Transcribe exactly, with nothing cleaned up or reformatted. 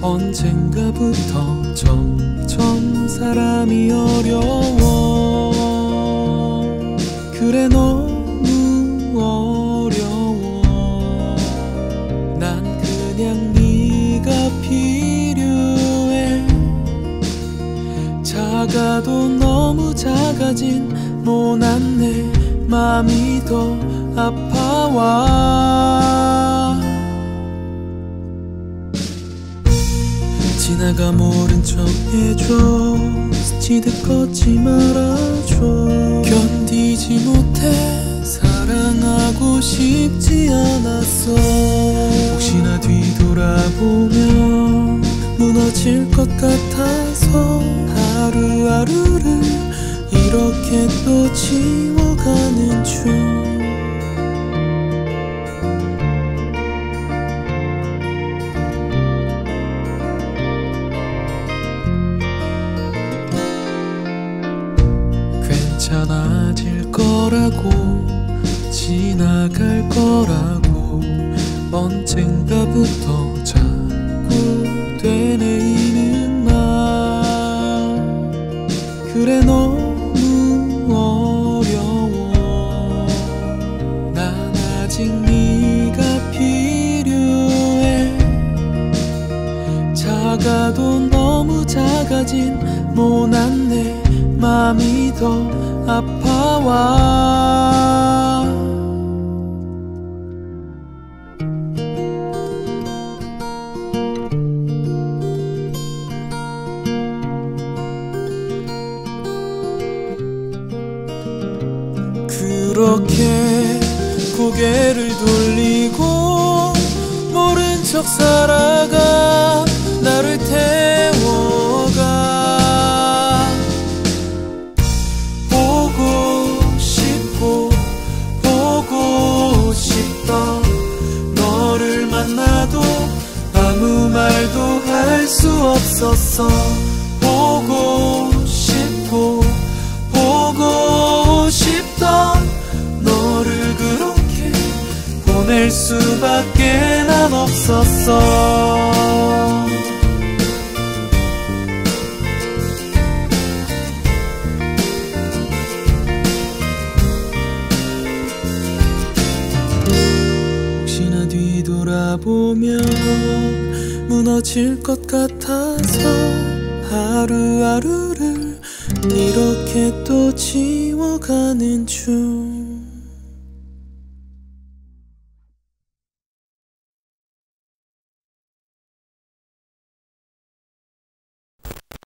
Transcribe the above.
언젠가부터 점점 사람이 어려워. 그래 너무 어려워. 난 그냥 네가 필요해. 작아도 너무 작아진 모난 내 맘이 더 아파와. 지나가 모른 척 해줘. 스치듯 걷지 말아줘. 견디지 못해 사랑하고 싶지 않았어. 혹시나 뒤돌아보면 무너질 것 같아서 하루하루를 이렇게 또 지워가는 중. 괜찮아질 거라고, 지나갈 거라고 언젠가부터 자꾸 되뇌이는 말. 그래 너무 어려워. 난 아직 네가 필요해. 작아도 너무 작아진 모난 내 맘이 더 아파와. 그렇게 고개를 돌리고 모른 척 살아가. 나를 태워가. 보고 싶고 보고 싶던 너를 만나도 아무 말도 할 수 없었어. 보고 싶고 보고 싶던 너를 그렇게 보낼 수밖에 난 없었어. 혹시나 뒤돌아보면 무너질 것 같아서 하루하루를 이렇게 또 지워가는 중.